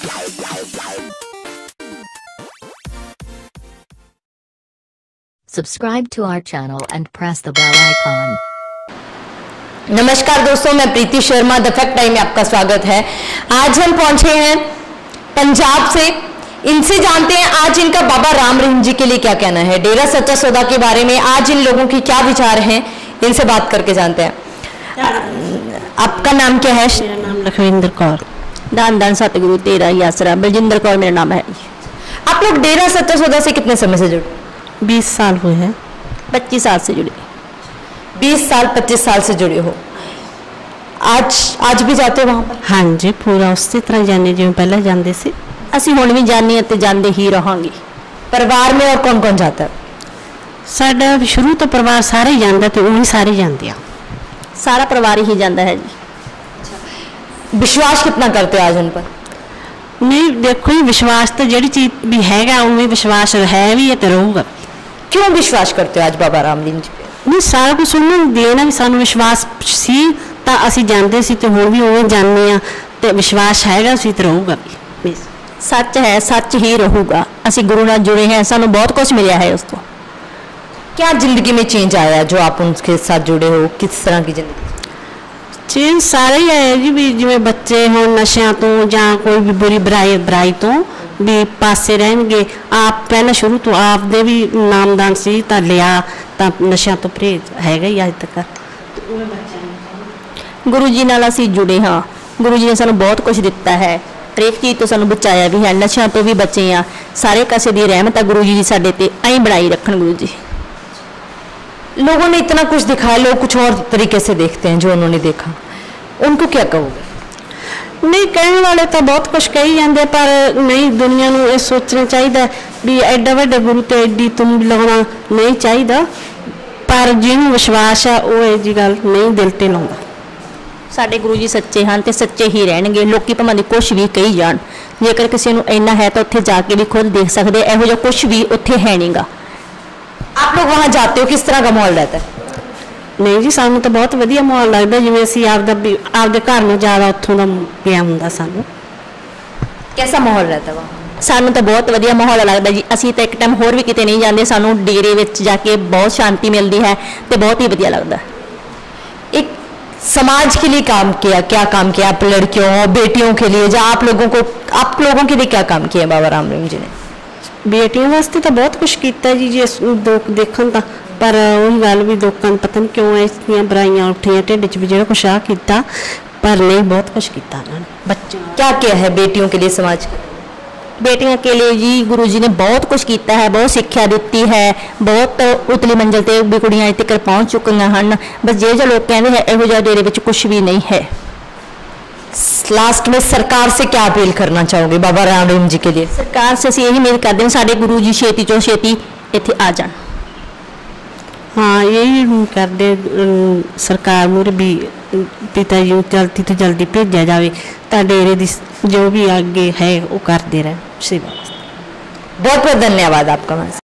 Subscribe to our channel and press the bell icon. नमस्कार दोस्तों, मैं Preeti Sharma the fact time में आपका स्वागत है। आज हम पहुंचे हैं पंजाब से। इनसे जानते हैं आज इनका बाबा राम रहीम जी के लिए क्या कहना है, डेरा सच्चा सौदा के बारे में आज इन लोगों के क्या विचार हैं, इनसे बात करके जानते हैं। आपका नाम क्या है? मेरा नाम लखविंदर कौर। दान दान सतगुरु तेरा ही आसरा। बलजिंदर कौर मेरा नाम है। आप लोग डेरा सच्चा सौदा से कितने समय से जुड़े? 20 साल हुए हैं। 25 साल से जुड़े। 20 साल 25 साल से जुड़े हो। आज भी जाते हो वहां पर? हाँ जी, पूरा उसी तरह जाने जिवें पहले जाते सी। ਅਸੀਂ ਹੁਣ ਵੀ ਜਾਣੇ ਤੇ ਜਾਂਦੇ ਹੀ रहांगे। परिवार में और कौन कौन जाता है? साडा शुरू तो परिवार सारे ही जांदा ते उही सारे जांदे आ। सारा परिवार ही जाता है जी। विश्वास कितना करते हो आज उन पर? नहीं देखो जी, विश्वास तो जिहड़ी चीज भी हैगा उवें विश्वास है भी है ते रहूगा। क्यों विश्वास करते हो आज बाबा राम रहीम जी पे? नहीं सारा कुछ उन्होंने देना भी सानू विश्वास सी तां असीं जांदे सी ते हुण भी उवें जाने आ ते विश्वास हैगा सी ते रहूगा भी। सच है, सच ही रहूगा। असी गुरु नाल जुड़े हैं, सानू बहुत कुछ मिला है उसको। क्या जिंदगी में चेंज आया जो आप उनके साथ जुड़े हो? किस तरह की जिंदगी? चेंज सारे ही आए जी, भी जिवें बच्चे होण नशियां तो जां कोई भी बुरी बुराई तो भी पासे रहणगे। आप पहले शुरू तो आप दे भी नामदान सी तां लिया तां नशियां तो परहेज हैगा ही अज तक। गुरु जी नाल असी जुड़े हाँ। गुरु जी ने सानू बहुत कुछ दिता है, हरेक चीज़ तो सानू बचाया भी है, नशा तो भी बचे हैं। सारे कासे दी रहमत है गुरु जी साडे ते ऐं बनाई रखन। गुरु जी लोगों ने इतना कुछ दिखाया, लोग कुछ और तरीके से देखते हैं जो उन्होंने देखा, उनको क्या कहोगे? नहीं कहने वाले तो बहुत कुछ कही जाते, पर नहीं दुनिया को यह सोचना चाहिए भी एडा वड्डा गुरु तो एडी तुम लाना नहीं चाहिए, पर जिन्होंने विश्वास है वो ये जी गल नहीं दिल ते लाउंदा। साडे गुरु जी सच्चे हैं तो सच्चे ही रहणगे। लोग भावें कुछ भी कही जान, जेकर किसी को इन्ना है तो उत्थे जाके भी खुद देख सकते, इहो जिहा कुछ भी उत्थे है नहीं गा। आप लोग वहाँ जाते हो, किस तरह का माहौल रहता है? नहीं जी, सानू तो बहुत वधिया माहौल लगता, जिवें असीं आपदे घर में ज़्यादा उत्थों दा पिया हुंदा। सानू कैसा माहौल रहता है वहाँ? सानू तो बहुत वधिया माहौल लगता जी। असीं तो एक टाइम होर भी किते नहीं जाते, सानू डेरे विच जाके बहुत शांति मिलती है तो बहुत ही वधिया लगता है। एक समाज के लिए काम किया, क्या काम किया आप लड़कियों और बेटियों के लिए, जो आप लोगों के लिए क्या काम किया बाबा राम रहीम जी ने? बेटियों वास्ते तो बहुत कुछ किया जी, जे दुख देखन तां, पर वही गल भी लोगों को पता नहीं क्यों इसलिए बुराइयां उठियां ढिड च भी जो कुछ आ किया, पर नहीं बहुत कुछ किया उन्होंने। बच्चे क्या क्या है बेटियों के लिए समाज के? बेटियों के लिए जी गुरु जी ने बहुत कुछ किया है, बहुत शिक्षा दी है, बहुत उतली मंजिल ते भी कुड़ियां तक पहुँच चुकियां हैं। बस जो लोग कहते हैं इहो जिहा डेरे विच कुछ भी नहीं है। लास्ट में सरकार से क्या अपील करना चाहोगे बाबा राम रहीम जी के लिए? सरकार से यही उम्मीद करते हैं साडे गुरु जी छेती तो छेती इत्थे आ जान। हाँ यही करते सरकार मूरे भी पिता जी जल्दी तो जल्दी भेजा जाए तो डेरे की जो भी आगे है वो करते रहे सेवा। बहुत बहुत धन्यवाद आपका।